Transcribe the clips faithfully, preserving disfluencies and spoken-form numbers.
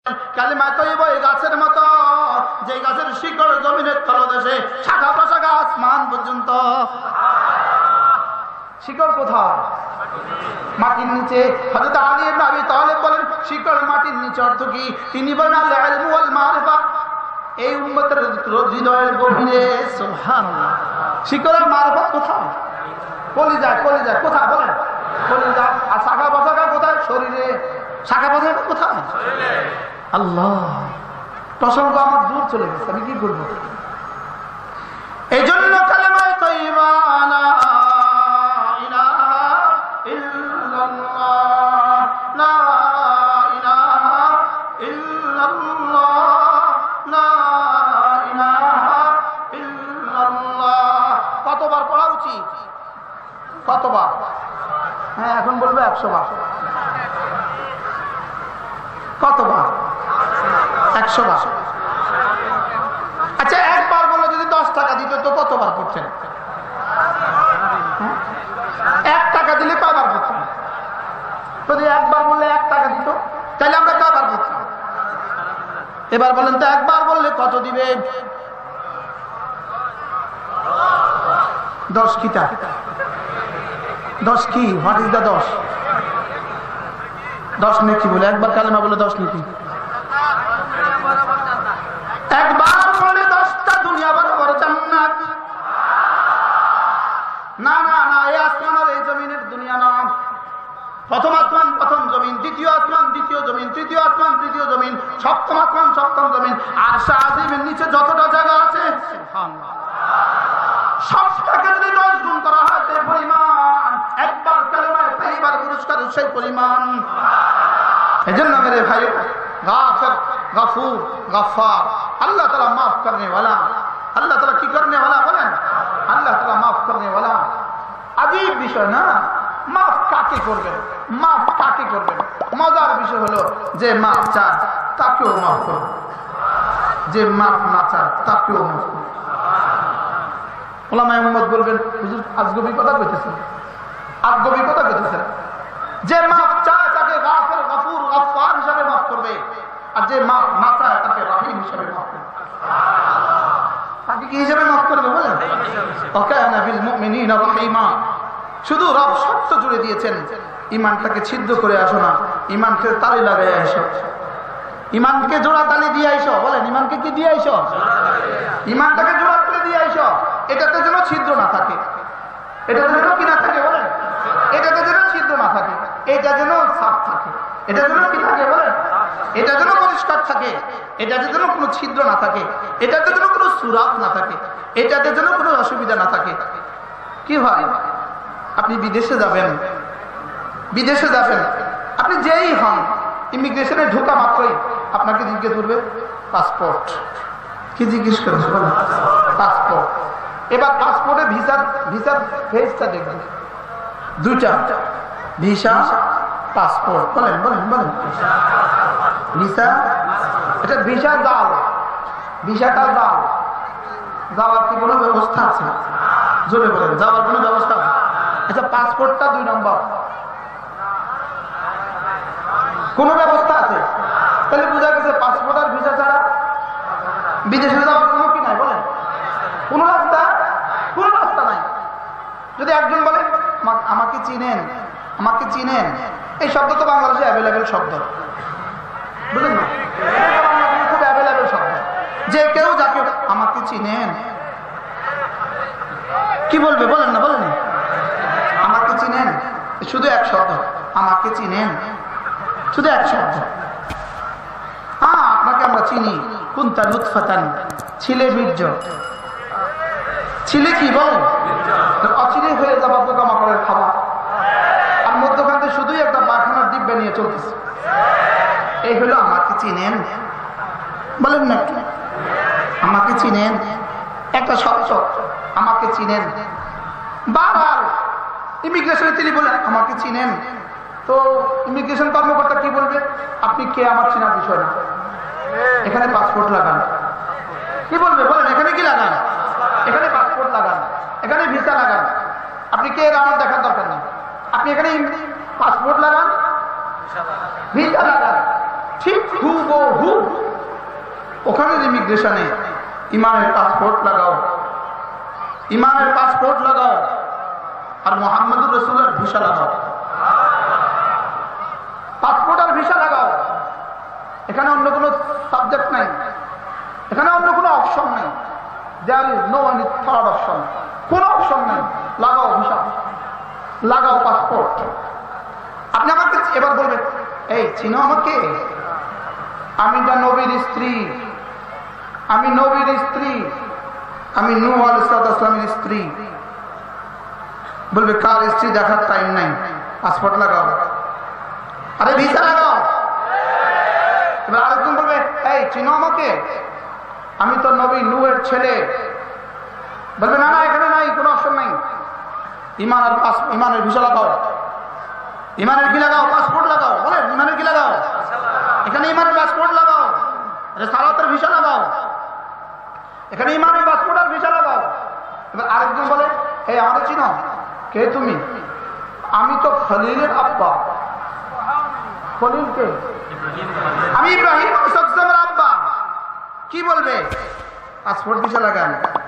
কালিমা তৈয়বা এই গাছের মতো, যে গাছের শিকড় জমিনের তলদেশে, শাখা প্রশাখা আসমান পর্যন্ত। শিকড় কোথায়? মাটির নিচে। হযরত আলী ইবনে আবি তালেব বলেন শিকড় মাটির নিচে অর্থ কি? তিনি বলেন আল ইলমু ওয়াল মারিফা। এই উম্মতের হৃদয়ের গভীরে সুবহানাল্লাহ শিকড়ের মারিফত কোথায়? কলিজায়। কলিজায় কোথায় বলেন? কলিজায়। আর শাখা প্রশাখা কোথায়? শরীরে। শাখা প্রশাখা কোথায়? শরীরে। আল্লাহ, প্রসঙ্গ আমার দূর চলে গেছে, আমি কি করবো? এই জন্য কালেমা তৈয়বা লা ইলাহা ইল্লাল্লাহ, লা ইলাহা ইল্লাল্লাহ, লা ইলাহা ইল্লাল্লাহ। কতবার পড়া উচিত? কতবার? হ্যাঁ, এখন বলবে একশো বার। কতবার? একশো বার। আচ্ছা, একবার বলে যদি দশ টাকা দিত তো কতবার করছেন? এক টাকা দিলে কয়বার করছেন? যদি একবার বললে এক টাকা দিত তাহলে আমরা কয়বার করতাম? এবার বলেন তো একবার বললে কত দিবে? দশ কিতা? দশ কি? হোয়াট ইজ দ্য দশ? দশ নেকি বলে একবার কালেমা বলে দশ নেকি? একবার বলে দশটা দুনিয়া বরাবর জান্নাত। না না না, এই আসমান আর এই জমিনের দুনিয়া না। প্রথম আসমান প্রথম জমিন, দ্বিতীয় আসমান দ্বিতীয় জমিন, তৃতীয় আসমান তৃতীয় জমিন, সপ্তম আসমান সপ্তম জমিন। আর শাহজিমের নিচে যতটা জায়গা আছে সবটাকে যদি দশ গুণ করা হয় সেই পরিমাণ, একবার কালেমায় তাইয়্যিবার পুরস্কার সেই পরিমাণ। এজন্য মেরে ভাই, গাফির, গফুর, গফফার, আল্লাহ তাআলা মাফ করনে वाला। আল্লাহ তাআলা কি করনে वाला বলেন? আল্লাহ তাআলা মাফ করনে वाला। আজীব বিষয় না, মাফ কাকে করবেন? মাফ কাকে করবেন? মজার বিষয় হলো যে মাফ চায় তাকেও মাফ করবেন, যে মাফ না চায় তাকেও মাফ করবেন। ওলামায়ে মুহাম্মদ বলবেন হুজুর আজগবি কথা কইতেছেন, আজগবি কথা কইতেছেন। যে মাফ চায় তাকে গাফির, গফুর, গফফার হিসেবে মাফ করবে, আর যে মাফ না চায় তাকে রহিম হিসেবে মাফ করবে। তাকে কি হিসেবে মাফ করবে বলেন? ওয়াকানা বিল মুমিনিনা রহিমা। শুধু রব শর্ত জুড়ে দিয়েছেন, ঈমানটাকে ছিদ্র করে আসো না, ঈমানকে তালি লাগাই আসো, ঈমানকে জোড়া তালি দিয়ে আইসো। বলেন ঈমানকে কি দিয়ে আইসো? ঈমানটাকে জোড়া করে দিয়ে আইসো। এটাতে যেন ছিদ্র না থাকে, এটাতে যেন কি না থাকে বলেন? এটাতে যেন ছিদ্র না থাকে, এটা যেন সাফ থাকে, এটা যেন কি থাকে বলেন? এটা যেন পরিষ্কার থাকে, এটাতে যেন কোনো ছিদ্র না থাকে, এটাতে যেন কোনো সুরাত না থাকে, এটাতে যেন কোনো অসুবিধা না থাকে। কি হয়, আপনি বিদেশে যাবেন, বিদেশে যাবেন আপনি যেই হন, ইমিগ্রেশনে ঢোকা মাত্রই আপনাকে জিজ্ঞেস করবে পাসপোর্ট। কি জিজ্ঞেস করবে বলেন? পাসপোর্ট। এবার পাসপোর্টে ভিসার ভিসার ফেজটা দেখবেন, দুইটা ভিসা পাসপোর্ট। বলেন বলেন বলেন ভিসা, এটা ভিসা দাও, ভিসাটা দাও। যাওয়ার কি কোনো ব্যবস্থা আছে? জোরে বলেন, যাওয়ার কোনো ব্যবস্থা আছে? আচ্ছা, পাসপোর্টটা দুই নম্বর, কোন ব্যবস্থা আছে? তাহলে বোঝা গেছে পাসপোর্ট আর ভিসা ছাড়া বিদেশে যাওয়ার কোনো কি নাই বলেন? কোন রাস্তা, কোন রাস্তা নাই। যদি একজন বলে আমাকে চিনেন, আমাকে চিনেন, এই শব্দ তো বাংলাদেশে অ্যাভেলেবেল শব্দ, বুঝলেন না? খুব অ্যাভেলেবেল শব্দ। যে কেউ যাকে আমাকে চিনেন, কি বলবে বলেন না? বলেন আমাকে চিনেন, শুধু এক শব্দ, আমাকে চিনেন, শুধু এক শব্দ। হ্যাঁ, আপনাকে আমরা চিনি, কুনতা নুতফাতান, ছিলে বীর্য। ছিলে কি বলেন? অচিরে হয়ে যাবা পোকামাকড়ের খাবার, আর মধ্যখান থেকে শুধুই একটা পায়খানার ডিব্বা নিয়ে চলতেছে। এই হলো আমাকে চিনেন। বলেন না একটু আমাকে চিনেন, একটা শব্দ আমাকে চিনেন। বারবার ইমিগ্রেশনে তিনি বলেন আমাকে চিনেন, তো ইমিগ্রেশন কর্মকর্তা কি বলবে? আপনি কে আমার চেনার বিষয় না, এখানে পাসপোর্ট লাগান। কি বলবে বলেন? এখানে কি লাগান? এখানে পাসপোর্ট লাগান, এখানে ভিসা লাগান। আপনি কে আমার দেখার দরকার নেই, আপনি এখানে পাসপোর্ট লাগান, ভিসা লাগান। ঠিক হুবহু ওখানের ইমিগ্রেশনে ইমানের পাসপোর্ট লাগাও, ইমানের পাসপোর্ট লাগাও, আর মুহাম্মদুর রাসূলের ভিসা লাগাও। পাসপোর্ট আর ভিসা লাগাও, এখানে অন্য কোনো সাবজেক্ট নাই, এখানে অন্য কোনো অপশন নাই। There is no any third option, কোনো অপশন নাই। লাগাও ভিসা, লাগাও পাসপোর্ট। আপনি আমাকে এবার বলবেন, এই চিনো আমাকে? আমি তো নবীর স্ত্রী, আমি নবীর স্ত্রী, আমি নূহ আলাইহিস সালামের স্ত্রী। বলবে কার স্ত্রী দেখার টাইম নাই, পাসপোর্ট লাগাও, আরে ভিসা লাগাও। এবার আরেকজন বলবে, এই চিনো আমাকে? আমি তো নবী নূহের ছেলে। বলবে না না, এখানে নাই, কোনো অপশন নাই। ইমান আর পাস, ইমানের ভিসা লাগাও। ইমানের কি লাগাও? পাসপোর্ট লাগাও। বলে ইমানের কি লাগাও? এখানে ইমানের পাসপোর্ট লাগাও। সালাতের ভিসা লাগাও, এখানে ইমানের পাসপোর্ট আর ভিসা লাগাও। এবার আরেকজন বলে, এই আমাদের চিনো? কে তুমি? আমি তো খলিলের আব্বা। খলিল কে? আমি ইব্রাহিম আলাইহিসসালামের আব্বা। কি বলবে? পাসপোর্ট ভিসা লাগান।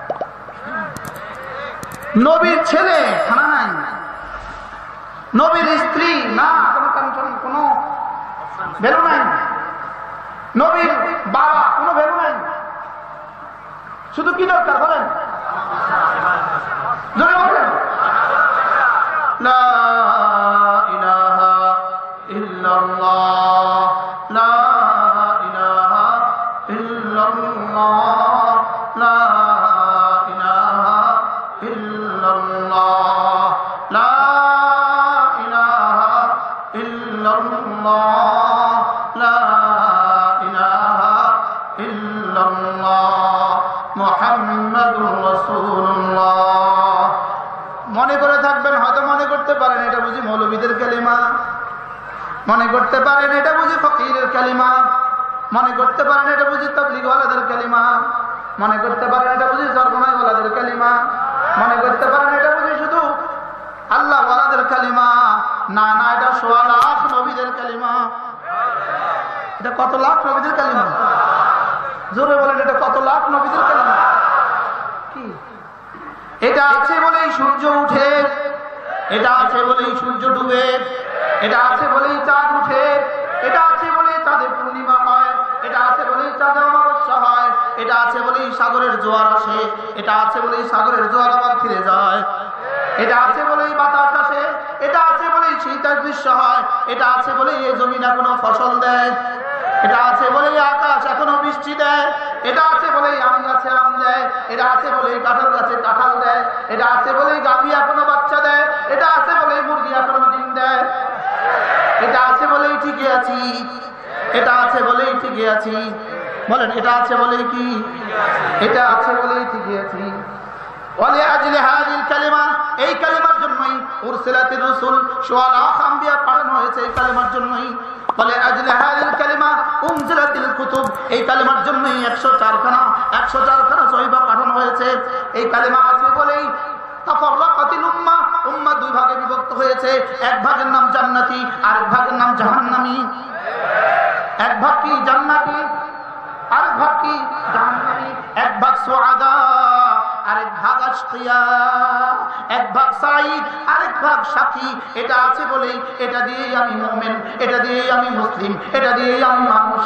নবীর ছেলে, খানা নাই। নবীর স্ত্রী, না, কোনো টেনশন, কোনো ভ্যালু নাই। নবীর বাবা, কোনো ভ্যালু নাই। শুধু কি দরকার বলেন? লা ইলাহা ইল্লাল্লাহ, লা ইলাহা ইল্লাল্লাহ, লা ইলাহা ইল্লাল্লাহ, লা ইলাহা ইল্লাল্লাহ, লা ইলাহা ইল্লাল্লাহ, মুহাম্মাদুর রাসূলুল্লাহ। মনে করে থাকবেন, হয়তো মনে করতে পারেন এটা বুঝি মৌলবীদের কালিমা, মনে করতে পারেন এটা বুঝি ফকিরের কালিমা, মনে করতে পারেন এটা বুঝি তাবলীগওয়ালাদের কালিমা, মনে করতে পারেন এটা বুঝি সরবনাইওয়ালাদের কালিমা, মনে করতে পারেন এটা বুঝি শুধু আল্লাহওয়ালাদের কালিমা। না না, এটা সোয়া লাখ নবীদের কালিমা। এটা কত লাখ নবীদের কালিমা? জোরে বলেন, এটা কত লাখ নবীদের কালিমা? কি এটা আছে বলেই সূর্য উঠে, এটা আছে বলেই সূর্য ডুবে, এটা আছে বলেই চাঁদ উঠে, এটা আছে বলেই চাঁদের পূর্ণিমা হয়, এটা আছে বলেই চাঁদের অমাবস্যা হয়, এটা আছে বলেই সাগরের জোয়ার আসে, এটা আছে বলেই সাগরের জোয়ার আবার ফিরে যায়, এটা আছে বলেই বাতাস আসে, এটা আছে বলেই শীতের দৃশ্য হয়, এটা আছে বলেই এই জমিন এখনো ফসল দেয়, এটা আছে বলেই আকাশ এখনো বৃষ্টি দেয়, এটা আছে বলেই আম গাছে আম দেয়, এটা আছে বলেই কাঁঠাল গাছে কাঁঠাল দেয়, এটা আছে বলেই গাভী এখনো বাচ্চা দেয়, এটা আছে বলেই মুরগি এখনো ডিম দেয়, এটা আছে বলেই টিকে আছি, এটা আছে বলেই টিকে আছি। বলেন, এটা আছে বলেই কি? এটা আছে বলেই টিকে আছি। ওয়ালি আজলি হাযিল কালিমা, এই কালিমার জন্যই উরসিলাতির রাসূল, সোয়া লাখ আম্বিয়া পাঠানো হয়েছে এই কালিমার জন্যই। বলে আজলি হাযিল কালিমা উনজিলাতিল কুতুব, এই কালিমার জন্যই একশো চার খানা একশো চার খানা সহিফা পাঠানো হয়েছে। এই কালিমা আছে বলেই তাফাররাকাতিল উম্মাহ, উম্মাহ দুই ভাগে বিভক্ত হয়েছে। এক ভাগের নাম জান্নাতি, আরেক ভাগের নাম জাহান্নামী। এক ভাগ কি জান্নাতি, আরেক ভাগ কি জাহান্নামী। এক ভাগ সুআদা, আরেক ভাগ আশকিয়া। এক ভাগ সাঈদ, আরেক ভাগ সাকি। এটা আছে বলেই এটা দিয়েই আমি মুমিন, এটা দিয়েই আমি মুসলিম, এটা দিয়েই আমি মানুষ।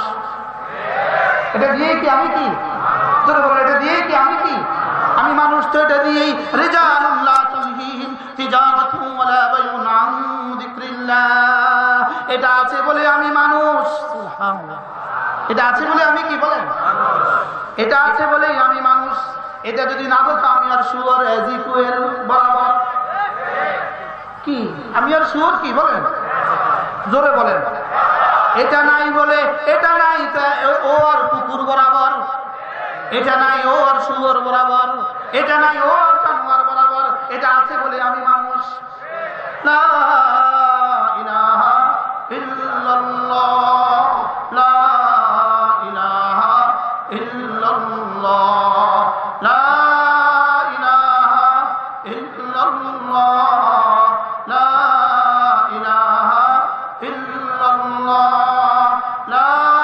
এটা দিয়েই কি আমি কি? তোরা বলে এটা দিয়েই কি আমি কি? আমি মানুষ। তো এটা দিয়েই রিজালুন লা তুলহিহিম তিজারাতুন ওয়ালা বাইউন আন যিকরিল্লাহ, এটা আছে বলে আমি মানুষ। সুবহানাল্লাহ, এটা আছে বলে আমি কি? বলেন, এটা আছে বলেই আমি মানুষ। এটা যদি না হতো আমি আর শুয়োর এজিকুয়েল বরাবর। কি আমি আর শুয়োর কি? বলেন, জোরে বলেন। এটা নাই বলে, এটা নাই ও আর কুকুর বরাবর, এটা নাই ও আর শুয়োর বরাবর, এটা নাই ও আর জানোয়ার বরাবর। এটা আছে বলে আমি মানুষ। লা ইলাহা ইল্লাল্লাহ, লা ইলাহা ইল্লাল্লাহ, লা ইলাহা ইল্লাল্লাহ, লা ইলাহা ইল্লাল্লাহ, লা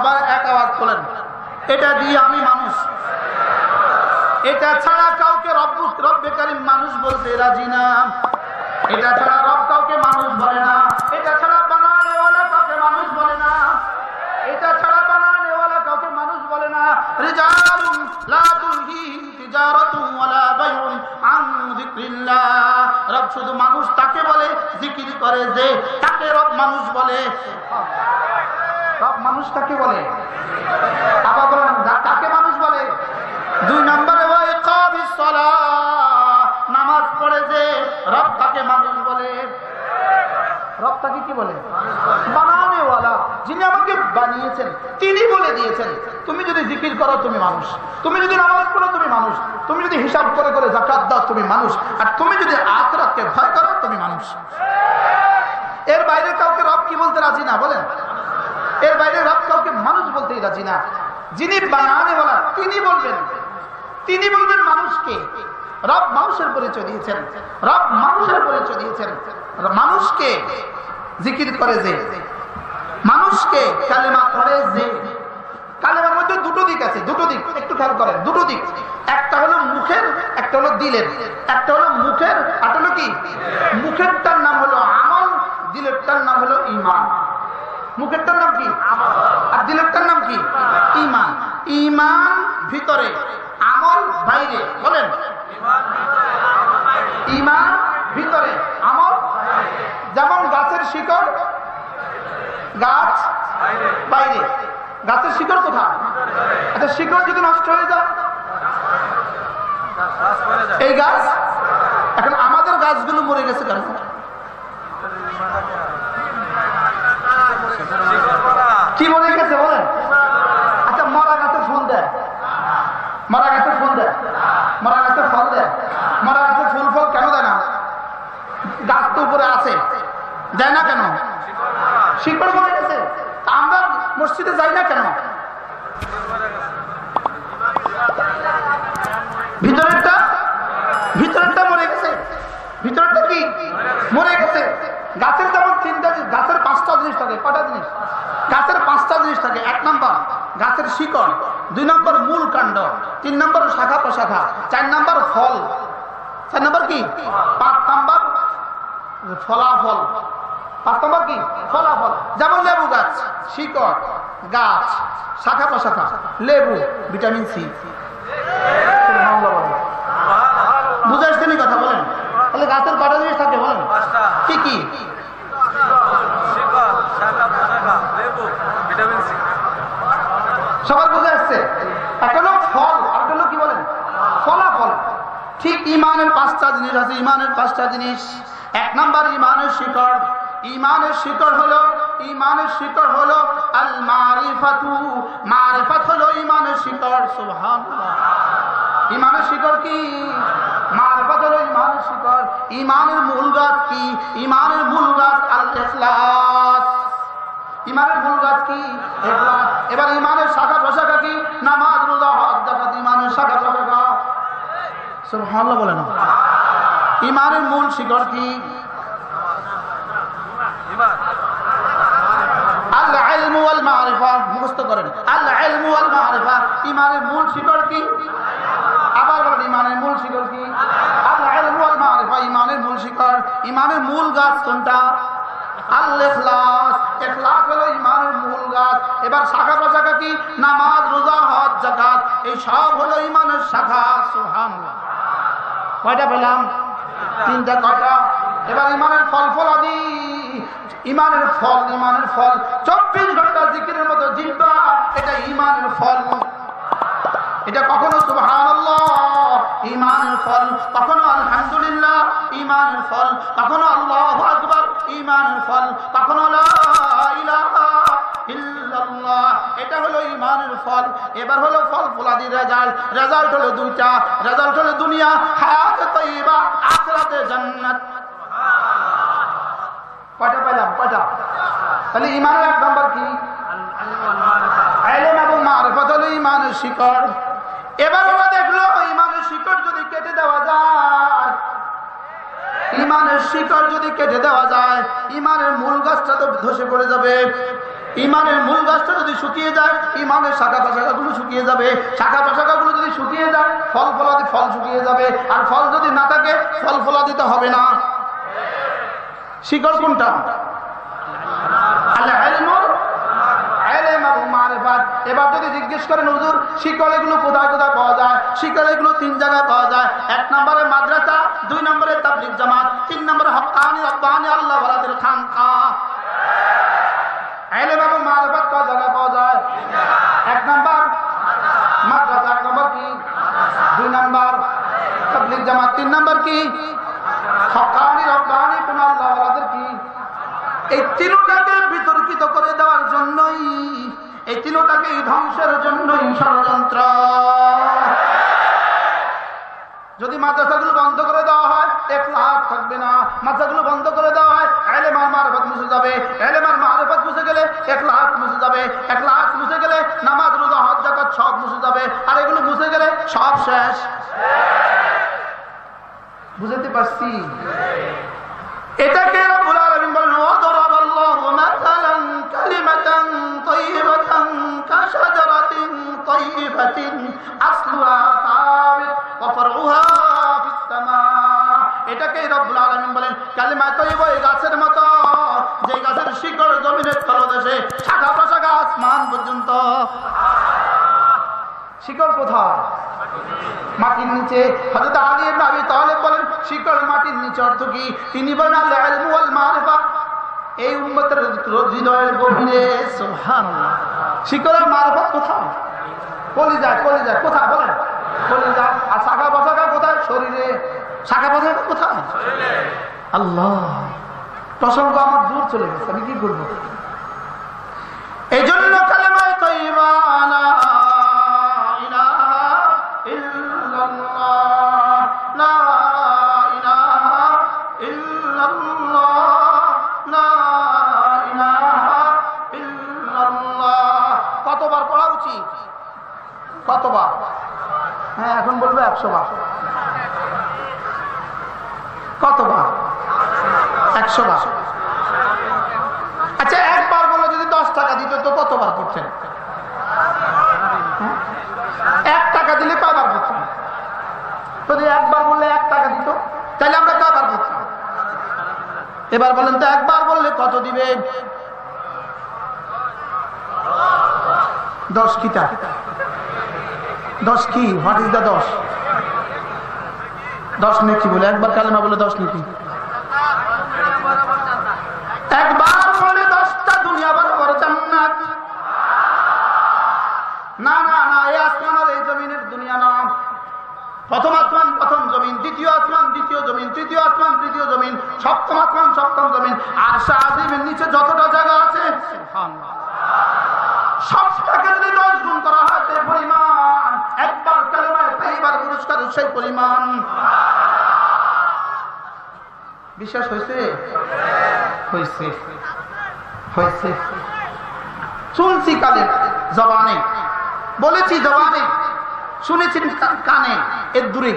সবাই এক আওয়াজ বলেন, এটা দিয়ে আমি মানুষ। এটা ছাড়া কাউকে রব রব্বে কারীম মানুষ বলতে রাজি না। এটা ছাড়া রব কাউকে মানুষ বলে না। এটা ছাড়া বানানেওয়ালা কাউকে মানুষ বলে না। এটা ছাড়া বানানেওয়ালা কাউকে মানুষ বলে না। রিজালুন লা তুলহিহিম তিজারাতুন ওয়ালা বাইউন আন যিকরিল্লাহ। রব শুধু মানুষ তাকে বলে জিকির করে যে, তাকে রব মানুষ বলে। রব মানুষ তাকে বলে, আবার বলেন তাকে মানুষ বলে। দুই নম্বরে ওয়া ইকামিস সালাহ, নামাজ পড়ে যে রব তাকে মানুষ বলে। রব তাকে কি বলে? বানানেওয়ালা, যিনি আমাকে বানিয়েছেন তিনি বলে দিয়েছেন তুমি যদি জিকির করো তুমি মানুষ, তুমি যদি নামাজ পড়ো তুমি মানুষ, তুমি যদি হিসাব করে করে যাকাত দাও তুমি মানুষ, আর তুমি যদি আখিরাতকে ভয় করো তুমি মানুষ। এর বাইরে কাউকে রব কি বলতে রাজি না? বলেন, এর বাইরে রব কাউকে মানুষ বলতেই রাজি না। যিনি বানানেওয়ালা তিনি বলবেন, তিনি বলবেন মানুষকে। রব মানুষের পরিচয় দিয়েছেন, রব মানুষের পরিচয় দিয়েছেন। মানুষকে জিকির করে যে, মানুষকে কালেমা পড়ে যে। কালেমার মধ্যে দুটো দিক আছে, দুটো দিক একটু খেয়াল করেন, দুটো দিক। একটা হলো মুখের, একটা হলো দিলের। একটা হলো মুখের, আর হলো কি? মুখেরটার নাম হলো আমল, দিলেরটার নাম হলো ঈমান। মুখেরটার নাম কি? আর দিলেরটার নাম কি? ঈমান। ঈমান ভিতরে, আমল বাইরে। বলেন, ঈমান ভিতরে, আমল। যেমন গাছের শিকড়, গাছ বাইরে, গাছের শিকড় কোথায়? আচ্ছা, শিকড় যদি নষ্ট হয়ে যায় এই গাছ, এখন আমাদের গাছগুলো মরে গেছে কেন? কি মরে গেছে বলেন? আচ্ছা, মরা গাছে ফুল দেয়, মরা গাছে ফুল দেয়, মরা গাছে ফল দেয়, মরা গাছে ফুল ফল কেন দেয় না? গাছ তো উপরে আছে, দেয় না কেন? শিকড় মরে গেছে। আমরা মসজিদে যাই না কেন? ভিতরেরটা, ভিতরেরটা মরে গেছে। ভিতরেরটা কি মরে গেছে? গাছের যেমন তিনটা, গাছের পাঁচটা জিনিস থাকে। কটা জিনিস? গাছের পাঁচটা জিনিস থাকে। এক নম্বর গাছের শিকড়, দুই নম্বর মূল কাণ্ড, তিন নম্বর শাখা প্রশাখা, চার নম্বর ফল, চার নম্বর কি? পাঁচ নম্বর ফলাফল। পাঁচ নম্বর কি? ফলাফল। যেমন লেবু গাছ, শিকড়, গাছ, শাখা প্রশাখা, লেবু, ভিটামিন সি। বুঝে আসছেন কথা? বলেন, তাহলে গাছের কটা জিনিস থাকে বলেন? কি কি? সবার বুঝে আসছে? একটা হলো ফল, আর একটা হলো কি বলেন? ফলাফল। ঠিক ইমানের পাঁচটা জিনিস আছে। ইমানের পাঁচটা জিনিস। এক নাম্বার ইমানের শিকড়। ইমানের শিকড় হলো, ইমানের শিকড় হলো আল মারিফাতু। মারিফাত হলো ইমানের শিকড়। সুবহানাল্লাহ। ইমানের শিকড় কি? মারিফাত হলো ইমানের শিকড়। ইমানের মূল গাছ কি? ইমানের মূল গাছ আল ইখলাস। ইমানের মূল গাছ কি? ইখলাস। এবার ইমানের শাখা প্রশাখা কি? নামাজ, রোজা, হজ, যাকাত। ইমানের শাখা প্রশাখা। সুবহানাল্লাহ বলেন। ইমানের মূল শিকড় কি? আল ইলমু ওয়াল মারিফা। মুখস্থ করেন, আল ইলমু ওয়াল মারিফা। ইমানের মূল শিকড় কি? আবার বলেন, ইমানের মূল শিকড় কি? আল ইলমু ওয়াল মারিফা। ইমানের মূল শিকড়। ইমানের মূল গাছ কোনটা? আল ইখলাস। ইখলাস হলো ইমানের মূল গাছ। এবার শাখা প্রশাখা কি? নামাজ, রোজা, হজ, যাকাত। এই সব হলো ইমানের শাখা। সুবহানাল্লাহ। কয়টা পেলাম? তিনটা। কয়টা? এবার ইমানের ফল ফলাদি। ইমানের ফল, ইমানের ফল চব্বিশ ঘন্টা জিকিরের মতো জিহ্বা, এটা ইমানের ফল। এটা কখনো সুবহানাল্লাহ ঈমানের ফল, কখনো আলহামদুলিল্লাহ ঈমানের ফল, কখনো আল্লাহু আকবার ঈমানের ফল, কখনো লা ইলাহা ইল্লাল্লাহ। এটা হলো ঈমানের ফল। এবার হলো ফল ফলাদি রেজাল্ট। রেজাল্ট হলো দুইটা। রেজাল্ট হলো দুনিয়া হায়াত তাইয়্যিবা, আখিরাতে জান্নাত। কয়টা পেলাম? কয়টা? তাহলে ঈমানের এক নাম্বার কি? ইলম এবং মারিফাত হলো ঈমানের শিকড়। এবার ওরা দেখলো ঈমানের শিকড় যদি কেটে দেওয়া যায়, ঈমানের শিকড় যদি কেটে দেওয়া যায়, ঈমানের মূল গাছটা তো ধসে পড়ে যাবে। ইমানের মূল গাছটা যদি শুকিয়ে যায়, ইমানের শাখা প্রশাখাগুলো শুকিয়ে যাবে। শাখা প্রশাখাগুলো যদি শুকিয়ে যায়, ফল ফলাদি ফল শুকিয়ে যাবে। আর ফল যদি না থাকে, ফল ফলাদি তো হবে না। শিকড় কোনটা? এবার যদি জিজ্ঞেস করেন হুজুর শিকড় এগুলো কোথায় কোথায় পাওয়া যায়, শিকড় এগুলো তিন জায়গায় পাওয়া যায়। এক নম্বরে মাদ্রাসা, দুই নম্বরে তাবলীগ জামাত, তিন নম্বরে হক্কানি রব্বানি আল্লাহ ওয়ালাদের খানকাহ। ইলম এবং মারিফাত কয় জায়গায় পাওয়া যায়? এক নম্বর মাদ্রাসা, এক নম্বর কি? দুই নম্বর তাবলীগ জামাত, তিন নম্বর কি? হক্কানি রব্বানি কোন আল্লাহ ওয়ালাদের কি? এই তিনটাকে বিতর্কিত করে দেওয়ার জন্যই, এই তিনটাকে ধ্বংসের জন্যই ষড়যন্ত্র। যদি মাদ্রাসাগুলো বন্ধ করে দেওয়া হয়, ইখলাস থাকবে না। মাদ্রাসাগুলো বন্ধ করে দেওয়া হয়, ইলম আর মারিফাত মুছে যাবে। ইলম আর মারিফাত মুছে গেলে ইখলাস মুছে যাবে। ইখলাস মুছে গেলে নামাজ রোজা হজ যাকাত সব মুছে যাবে। আর এগুলো মুছে গেলে সব শেষ। বুঝতে পারছি? এটাকে রব্বুল আলামিন বলেন, ওয়াদারাবাল্লাহু মাসালান কালিমাতান তাইয়িবাতান কাশাজারাতিন তাইয়িবাতিন আসলুহা সাবিত ওয়া ফারউহা ফিস সামা। এটাকে রব্বুল আলামিন বলেন কালিমা তাইয়িবা, এই গাছের মতো, যে গাছের শিকড় জমিনের তলদেশে, শাখা প্রশাখা আসমান পর্যন্ত। শিকড় কোথায়? মাটির নিচে। হযরত আলী ইবনে আবি তালেব বলেন শিকড় মাটির নিচে অর্থ কি? তিনি বলেন আল ইলমু ওয়াল মারিফা, এই উম্মতের হৃদয়ের গভীরে। সুবহানাল্লাহ। শিকড়ের মারিফাত কোথায়? কলিজা। কলিজা কোথায় বলেন? কলিজা। আর শাখা প্রশাখা কোথায়? শরীরে। শাখা প্রশাখা কোথায়? শরীরে। আল্লাহ, প্রসঙ্গ আমার দূর চলে গেছে, আমি কি করব? এই জন্য কালেমা তাইয়্যিবা লা কতবার পড়া উচিত? কতবার? হ্যাঁ, এখন বলবে একশো বার। কতবার? একশো বার। আচ্ছা, একবার বলে যদি দশ টাকা দিত তো কতবার করছেন? এক টাকা দিলে কয়বার করছেন? যদি একবার বললে এক টাকা দিত, তাহলে আমরা কয়বার করতাম? এবার বলেন তো, একবার বললে কত দিবে? দশ কিটা? দশ কি? হোয়াট ইজ দ্য দশ? দশ নেকি বলে একবার কালেমা বলে দশ নেকি? একবার বলে দশটা দুনিয়া বরাবর জান্নাত। না না না, এই আসমান আর এই জমিনের দুনিয়া না। প্রথম আসমান প্রথম জমিন, দ্বিতীয় আসমান দ্বিতীয় জমিন, তৃতীয় আসমান তৃতীয় জমিন, সপ্তম আসমান সপ্তম জমিন। আর আযীমের নিচে যতটা জায়গা আছে, সুবহানাল্লাহ, সবটাকে যদি দশ গুণ করা হয় সেই পরিমাণ, একবার কালেমায় তাইয়্যিবার পুরস্কার সেই পরিমাণ। বিশ্বাস হয়েছে? হয়েছে হয়েছে শুনছি কালে জবানে, বলেছি জবানে, শুনেছি কানে, এর দূরে।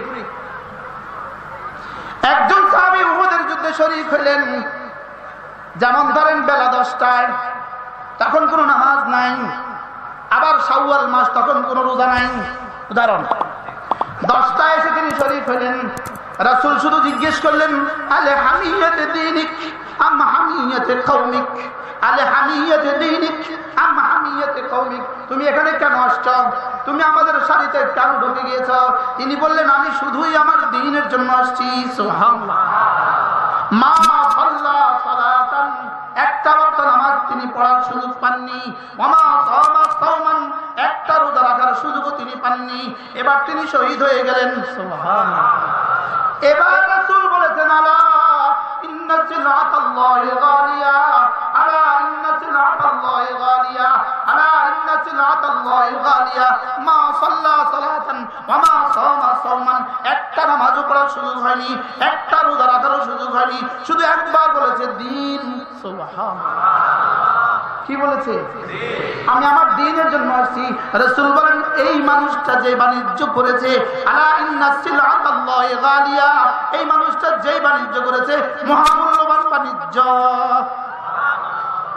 একজন সাহাবী উহুদের যুদ্ধে শরীক হলেন। যেমন ধরেন বেলা দশটায়, তখন কোনো নামাজ নাই। আবার শাওয়াল মাস, তখন কোনো রোজা নাই। উদাহরণ, দশটায় এসে তিনি শরীক হলেন। রাসূল শুধু জিজ্ঞেস করলেন, আলে হামিয়াতে দীনিক আম হামিয়াতে কওমিক, আলে হামিয়াতে দীনিক আম হামিয়াতে কওমিক, তুমি এখানে কেন আসছো? তুমি আমাদের সারিতে কেন ঢুকে গিয়েছ? তিনি বললেন, আমি শুধুই আমার দ্বীনের জন্য আসছি। সুবহানাল্লাহ। মা সাল্লা সালাতান, একটা ওয়াক্ত নামাজ তিনি পড়ার সুযোগ পাননি। ওয়ামা সামা সাওমান, একটা রোজা রাখার সুযোগও তিনি পাননি। এবার তিনি শহীদ হয়ে গেলেন। সুবহানাল্লাহ। এবার রাসূল বলেছেন, আলা ইন্না সিলাতাল্লাহি গালিয়া, আলা ইন্না সিলাতাল্লাহি গালিয়া, আলা ইন্না সিলাতাল্লাহি গালিয়া, মা সাল্লা সালাতান ওয়া মা সামা সাওমান, একটা নামাজও পড়ার সুযোগ হয়নি, একটা রোজা রাখার সুযোগ হয়নি, শুধু একবার বলেছে দ্বীন। সুবহানাল্লাহ। কি বলেছে? আমি আমার দ্বীনের জন্য আসছি। রাসূল বলেন, এই মানুষটা যে বাণিজ্য করেছে, আলা ইন্না সিলাতাল্লাহি গালিয়া, এই মানুষটা যেই বাণিজ্য করেছে মহামূল্যবান বাণিজ্য।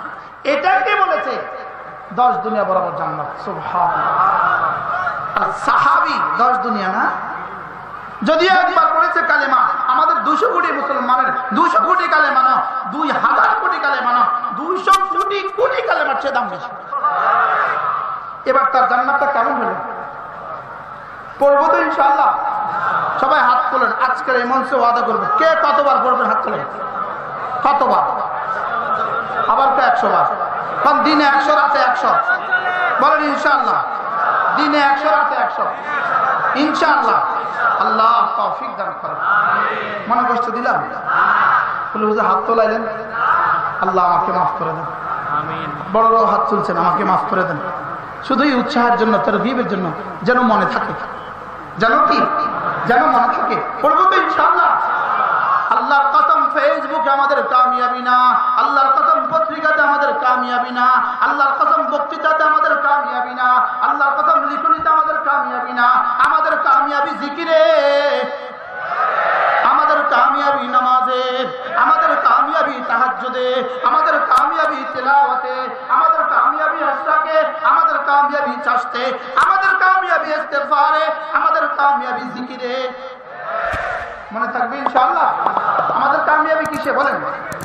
এটাকে বলেছে দশ দুনিয়া বরাবর জান্নাত। সুবহানাল্লাহ। আর সাহাবী দশ দুনিয়া না, যদিও একবার পড়েছে কালেমা, আমাদের দুশো কোটি মুসলমানের দুশো কোটি কালেমা না, দুই হাজার কোটি কালেমা না, দুইশো কোটি কোটি কালেমার চেয়ে দাম বেশি। এবার তার জান্নাতটা কেমন হলো? পড়বো তো ইনশাআল্লাহ। সবাই হাত তোলেন, আজকের এই মঞ্চে ওয়াদা করবো, কে কতবার পড়বেন হাত তোলেন। কতবার? আবার তো একশো বার। কারণ দিনে একশো রাতে একশো বলেন ইনশাআল্লাহ। দিনে একশো রাতে একশো ইনশাআল্লাহ। আল্লাহ তৌফিক দান করেন। মনে কষ্ট দিলাম? বলে বুঝে হাত তোলাইলেন, আল্লাহ আমাকে মাফ করে দেন। বড় বড় হাত তুলছেন, আমাকে মাফ করে দেন। শুধুই উৎসাহের জন্য, তারগীবের জন্য, যেন মনে থাকে, যেন কি যেন মনে থাকে। পড়বো তো ইনশাআল্লাহ। আল্লাহর কসম ফেসবুকে আমাদের কামিয়াবি না, আল্লাহর কসম পত্রিকাতে আমাদের কামিয়াবি না, আল্লাহর কসম বক্তৃতাতে আমাদের কামিয়াবি না, আল্লাহর কসম লিখনিতে আমাদের কামিয়াবি না। আমাদের কামিয়াবি জিকিরে, আমাদের কামিয়াবি নামাজে, আমাদের কামিয়াবি তাহাজ্জুদে, আমাদের কামিয়াবি তিলাওয়াতে, আমাদের কামিয়াবি ইশরাকে, আমাদের কামিয়াবি চাশতে, আমাদের কামিয়াবি ইস্তিগফারে, আমাদের কামিয়াবি জিকিরে। মনে থাকবে ইনশাআল্লাহ। আমাদের কামিয়াবি কিসে বলেন?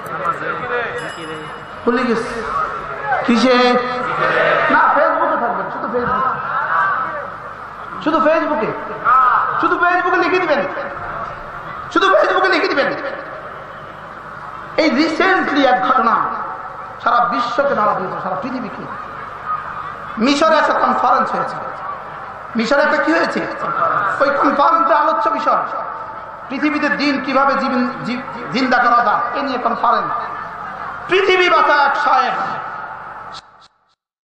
ভুলে গেছি কিসে? না, ফেসবুকে থাকবেন, শুধু ফেসবুকে, শুধু ফেসবুকে, শুধু ফেসবুকে লিখে দিবেন, শুধু ফেসবুকে লিখে দিবেন। এই রিসেন্টলি এক ঘটনা সারা বিশ্বকে নাড়া দিয়েছে, সারা পৃথিবীকে। মিশরে একটা কনফারেন্স হয়েছে। মিশরে একটা কি হয়েছে? ওই কনফারেন্সে আলোচ্য বিষয় পৃথিবীতে দিন কিভাবে জীবন জিন্দা করা যায় এ নিয়ে কনফারেন্স। পৃথিবী বাঁচা এক শায়েখ